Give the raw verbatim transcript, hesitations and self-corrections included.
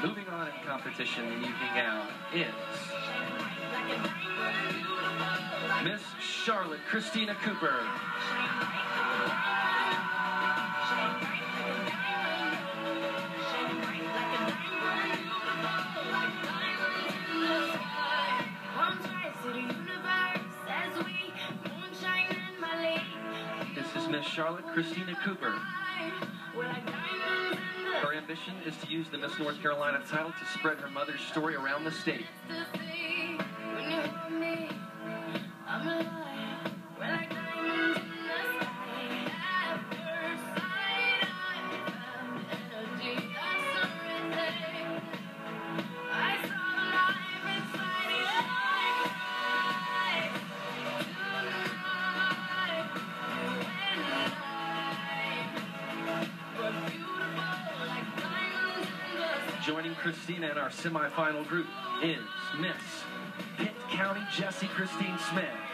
Moving on in competition the evening gown is Miss Charlotte Christina Cooper. This is Miss Charlotte Christina Cooper. Her ambition is to use the Miss North Carolina title to spread her mother's story around the state. Joining Christina in our semifinal group is Miss Pitt County Jessie Christine Smith.